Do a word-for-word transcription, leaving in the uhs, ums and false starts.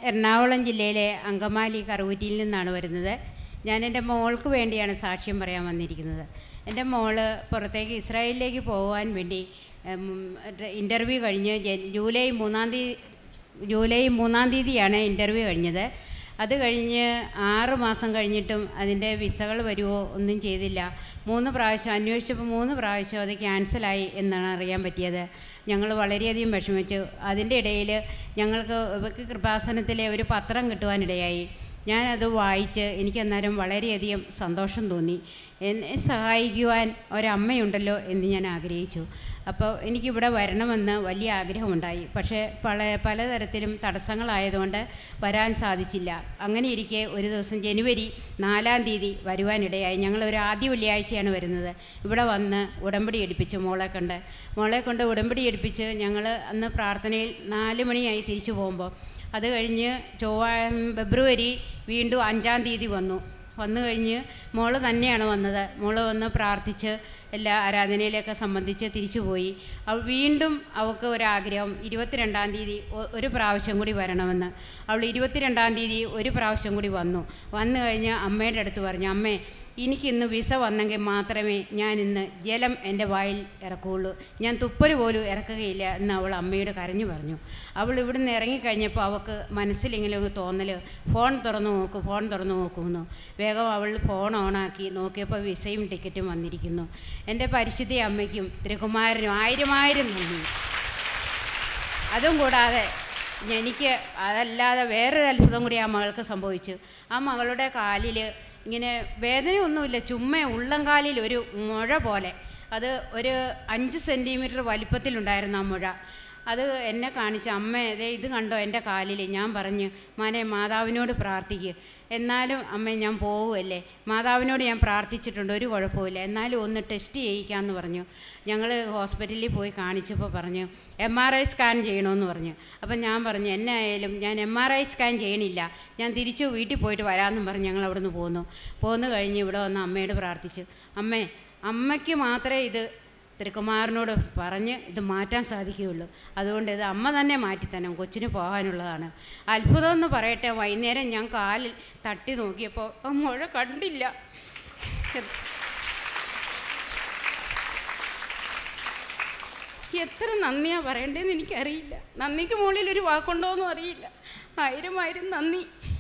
എറണാകുളം ജില്ലയിലെ അങ്കമാലി കറുകുറ്റിയിൽ നിന്നാണ് വരുന്നത്. ഞാൻ എൻ്റെ മോൾക്ക് വേണ്ടിയാണ് സാക്ഷ്യം പറയാൻ വന്നിരിക്കുന്നത്. എൻ്റെ മോള് പുറത്തേക്ക് ഇസ്രായേലിലേക്ക് പോകാൻ വേണ്ടി ഇൻ്റർവ്യൂ കഴിഞ്ഞ് ജൂലൈ മൂന്നാം തീയതി ജൂലൈ മൂന്നാം തീയതിയാണ് ഇൻ്റർവ്യൂ കഴിഞ്ഞത്. അത് കഴിഞ്ഞ് ആറ് മാസം കഴിഞ്ഞിട്ടും അതിൻ്റെ വിസകൾ വരുമോ ഒന്നും ചെയ്തില്ല. മൂന്ന് പ്രാവശ്യം അന്വേഷിച്ചപ്പോൾ മൂന്ന് പ്രാവശ്യം അത് ക്യാൻസലായി എന്നാണ് അറിയാൻ പറ്റിയത്. ഞങ്ങൾ വളരെയധികം വിഷമിച്ചു. അതിൻ്റെ ഇടയിൽ ഞങ്ങൾക്ക് ഇവർക്ക് കൃപാസനത്തിലെ ഒരു പത്രം കിട്ടുവാനിടയായി. ഞാനത് വായിച്ച് എനിക്കന്നേരം വളരെയധികം സന്തോഷം തോന്നി. എന്നെ സഹായിക്കുവാൻ ഒരമ്മയുണ്ടല്ലോ എന്ന് ഞാൻ ആഗ്രഹിച്ചു. അപ്പോൾ എനിക്കിവിടെ വരണമെന്ന് വലിയ ആഗ്രഹമുണ്ടായി. പക്ഷേ പല പലതരത്തിലും തടസ്സങ്ങളായതുകൊണ്ട് വരാൻ സാധിച്ചില്ല. അങ്ങനെ ഇരിക്കെ ഒരു ദിവസം ജനുവരി നാലാം തീയതി വരുവാനിടയായി. ഞങ്ങളൊരു ആദ്യ വെള്ളിയാഴ്ചയാണ് വരുന്നത്. ഇവിടെ വന്ന് ഉടമ്പടി എടുപ്പിച്ചു മോളെ കൊണ്ട് മോളെ കൊണ്ട് ഉടമ്പടി എടുപ്പിച്ച് ഞങ്ങൾ അന്ന് പ്രാർത്ഥനയിൽ നാല് മണിയായി തിരിച്ചു പോകുമ്പോൾ അത് കഴിഞ്ഞ് ചൊവ്വ ഫെബ്രുവരി വീണ്ടും അഞ്ചാം തീയതി വന്നു. വന്നു കഴിഞ്ഞ് മോള് തന്നെയാണ് വന്നത്. മോള് വന്ന് പ്രാർത്ഥിച്ച് എല്ലാ ആരാധനയിലൊക്കെ സംബന്ധിച്ച് തിരിച്ചു പോയി. അവൾ വീണ്ടും അവൾക്ക് ഒരാഗ്രഹം ഇരുപത്തിരണ്ടാം തീയതി ഒരു പ്രാവശ്യം കൂടി വരണമെന്ന്. അവൾ ഇരുപത്തിരണ്ടാം തീയതി ഒരു പ്രാവശ്യം കൂടി വന്നു. വന്നു കഴിഞ്ഞ് അമ്മയുടെ അടുത്ത് പറഞ്ഞു, അമ്മേ എനിക്കിന്ന് വിസ വന്നെങ്കിൽ മാത്രമേ ഞാൻ ഇന്ന് ജലം എൻ്റെ വായിൽ ഇറക്കുകയുള്ളൂ, ഞാൻ തുപ്പല് പോലും ഇറക്കുകയില്ല എന്ന് അവൾ അമ്മയോട് കരഞ്ഞു പറഞ്ഞു. അവൾ ഇവിടുന്ന് ഇറങ്ങിക്കഴിഞ്ഞപ്പോൾ അവൾക്ക് മനസ്സിലിങ്ങനെ ഒരു തോന്നൽ, ഫോൺ തുറന്നു നോക്കൂ ഫോൺ തുറന്നു നോക്കുമെന്നു. വേഗം അവൾ ഫോൺ ഓണാക്കി നോക്കിയപ്പോൾ വിസയും ടിക്കറ്റും വന്നിരിക്കുന്നു. എൻ്റെ പരിശുദ്ധ അമ്മയ്ക്കും തിരുക്കുമാരനും ആയിരം ആയിരം നന്ദി. അതും കൂടാതെ എനിക്ക് അതല്ലാതെ വേറൊരു അത്ഭുതം കൂടി ആ മകൾക്ക് സംഭവിച്ചു. ആ മകളുടെ കാലിൽ ഇങ്ങനെ വേദനയൊന്നുമില്ല, ചുമ്മാ ഉള്ളംകാലിൽ ഒരു മുഴ പോലെ, അത് ഒരു അഞ്ച് സെൻറ്റിമീറ്റർ വലിപ്പത്തിലുണ്ടായിരുന്നു ആ മുഴ. അത് എന്നെ കാണിച്ച്, അമ്മ അതേ ഇത് കണ്ടോ എൻ്റെ കാലിൽ. ഞാൻ പറഞ്ഞ്, മോനെ മാതാവിനോട് പ്രാർത്ഥിക്കുക. എന്നാലും അമ്മ ഞാൻ പോകുമല്ലേ, മാതാവിനോട് ഞാൻ പ്രാർത്ഥിച്ചിട്ടുണ്ട്, ഒരു കുഴപ്പമില്ല, എന്നാലും ഒന്ന് ടെസ്റ്റ് ചെയ്യിക്കാമെന്ന് പറഞ്ഞു. ഞങ്ങൾ ഹോസ്പിറ്റലിൽ പോയി കാണിച്ചപ്പോൾ പറഞ്ഞു എം ആർ ഐ സ്കാൻ ചെയ്യണമെന്ന് പറഞ്ഞു. അപ്പം ഞാൻ പറഞ്ഞു എന്നെ ആയാലും ഞാൻ എം ആർ ഐ സ്കാൻ ചെയ്യണില്ല, ഞാൻ തിരിച്ചു വീട്ടിൽ പോയിട്ട് വരാമെന്നും പറഞ്ഞ് ഞങ്ങൾ അവിടെ നിന്ന് പോന്നു. പോന്നു കഴിഞ്ഞ് ഇവിടെ വന്ന് അമ്മയോട് പ്രാർത്ഥിച്ചു. അമ്മേ അമ്മയ്ക്ക് മാത്രമേ ഇത് തിരുക്കുമാരനോട് പറഞ്ഞ് ഇത് മാറ്റാൻ സാധിക്കുകയുള്ളൂ. അതുകൊണ്ട് ഇത് അമ്മ തന്നെ മാറ്റിത്തരണം, കൊച്ചിന് പോകാനുള്ളതാണ്. അത്ഭുതം എന്ന് പറയട്ടെ, വൈകുന്നേരം ഞാൻ കാലിൽ തട്ടി നോക്കിയപ്പോൾ ആ മുഴ കണ്ടില്ല. എത്ര നന്ദിയാണ് പറയേണ്ടതെന്ന് എനിക്കറിയില്ല. നന്ദിക്ക് മുകളിൽ ഒരു വാക്കുണ്ടോയെന്നും അറിയില്ല. ആയിരം ആയിരം നന്ദി.